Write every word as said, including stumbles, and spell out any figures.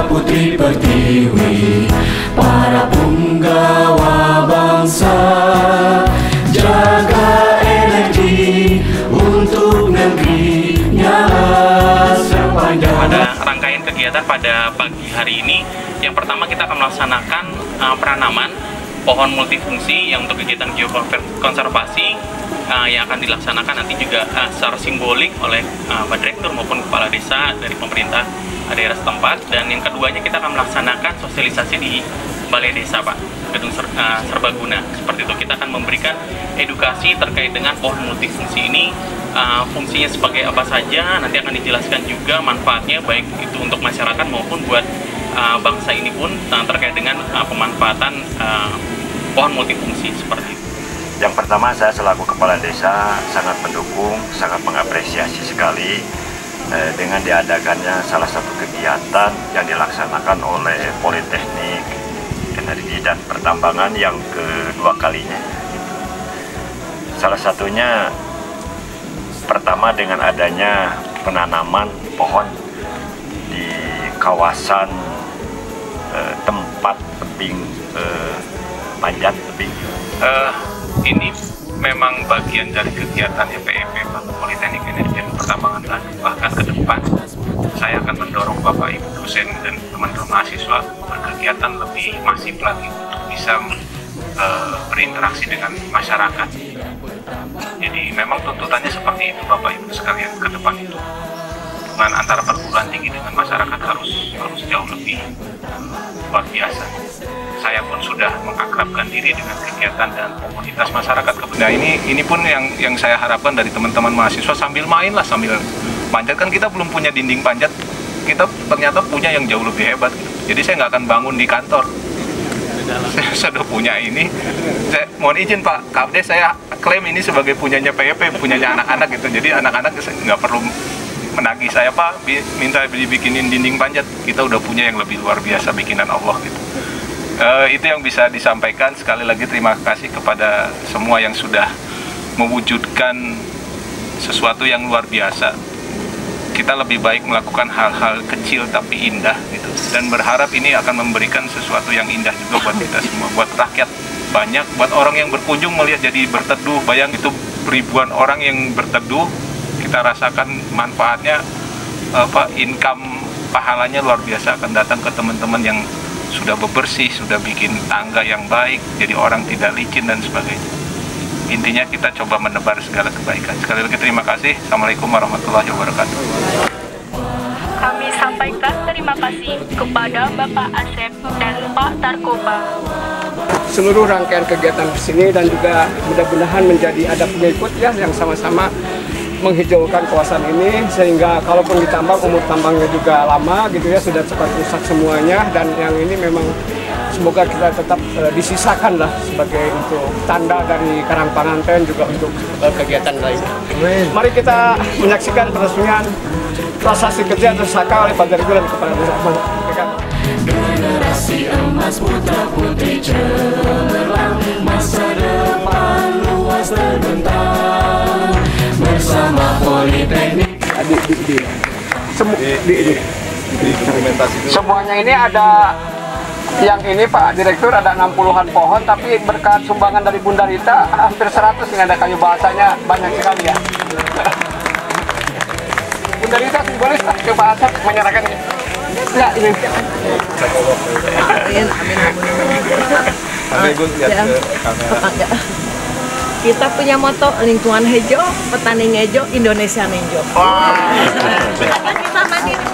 Putri Pertiwi, para punggawa bangsa, jaga energi untuk negerinya sepanjang. Pada rangkaian kegiatan pada pagi hari ini, yang pertama kita akan melaksanakan uh, penanaman pohon multifungsi yang untuk kegiatan geokonservasi uh, yang akan dilaksanakan nanti juga uh, secara simbolik oleh uh, Pak Direktur maupun Kepala Desa dari pemerintah daerah setempat. Dan yang keduanya kita akan melaksanakan sosialisasi di Balai Desa, Pak, gedung ser, uh, serbaguna. Seperti itu, kita akan memberikan edukasi terkait dengan pohon multifungsi ini, uh, fungsinya sebagai apa saja, nanti akan dijelaskan juga manfaatnya baik itu untuk masyarakat maupun buat uh, bangsa ini pun uh, terkait dengan uh, pemanfaatan uh, pohon multifungsi seperti itu. Yang pertama, saya selaku Kepala Desa sangat mendukung, sangat mengapresiasi sekali eh, dengan diadakannya salah satu kegiatan yang dilaksanakan oleh Politeknik Energi dan Pertambangan yang kedua kalinya. Salah satunya pertama dengan adanya penanaman pohon di kawasan eh, tempat tebing eh, panjat tebing. Uh, ini memang bagian dari kegiatannya P E P, Politeknik Energi dan Pertambangan Bandung. Bahkan ke depan saya akan mendorong Bapak Ibu dosen dan teman-teman mahasiswa berkegiatan lebih masif lagi untuk bisa uh, berinteraksi dengan masyarakat. Jadi memang tuntutannya seperti itu Bapak Ibu sekalian, ke depan itu hubungan antara perguruan tinggi dengan masyarakat harus harus jauh lebih luar biasa. Saya pun sudah mengakrabkan diri dengan kegiatan dan komunitas masyarakat. Nah ini ini pun yang yang saya harapkan dari teman-teman mahasiswa, sambil main lah, sambil panjat. Kan kita belum punya dinding panjat, kita ternyata punya yang jauh lebih hebat. Jadi saya nggak akan bangun di kantor. Saya sudah punya ini. Saya mohon izin Pak Kapdes, saya klaim ini sebagai punyanya P E P, punyanya anak-anak gitu. Jadi anak-anak nggak perlu menagih saya, Pak, minta dibikinin dinding panjat. Kita udah punya yang lebih luar biasa, bikinan Allah gitu. Uh, itu yang bisa disampaikan. Sekali lagi terima kasih kepada semua yang sudah mewujudkan sesuatu yang luar biasa. Kita lebih baik melakukan hal-hal kecil tapi indah gitu. Dan berharap ini akan memberikan sesuatu yang indah juga buat kita semua, buat rakyat banyak, buat orang yang berkunjung melihat jadi berteduh. Bayang itu ribuan orang yang berteduh, kita rasakan manfaatnya, apa, income pahalanya luar biasa akan datang ke teman-teman yang sudah bebersih, sudah bikin tangga yang baik, jadi orang tidak licin dan sebagainya. Intinya kita coba menebar segala kebaikan. Sekali lagi terima kasih. Assalamualaikum warahmatullahi wabarakatuh. Kami sampaikan terima kasih kepada Bapak Asep dan Pak Tarkoba. Seluruh rangkaian kegiatan di sini dan juga mudah-mudahan menjadi ada pengikut ya yang sama-sama menghijaukan kawasan ini, sehingga kalaupun ditambang umur tambangnya juga lama gitu ya, sudah cepat rusak semuanya. Dan yang ini memang semoga kita tetap uh, disisakan lah sebagai untuk tanda dari Karangpanganten juga untuk uh, kegiatan lainnya. Mari kita menyaksikan peresmian prasasti kerja tersaka oleh Pak Direktur dan Kepala Desa. Generasi emas putra putri cemerlang, masa depan luas terbentang. Bersama Politeknik. Adik, di, di. Semu, di, di. Semuanya ini ada, yang ini Pak Direktur ada enam puluhan pohon, tapi berkat sumbangan dari Bunda Rita hampir seratus, ini ada kayu bahasanya banyak sekali ya. Bunda Rita simbolis lah, coba Asep menyerahkan ini. Ya, ini. Amin, amin, amin. Amin, Gun, lihat ke kamera. Kita punya moto lingkungan hijau, petani ngejo, Indonesia ngejo. Wow. Kita mandi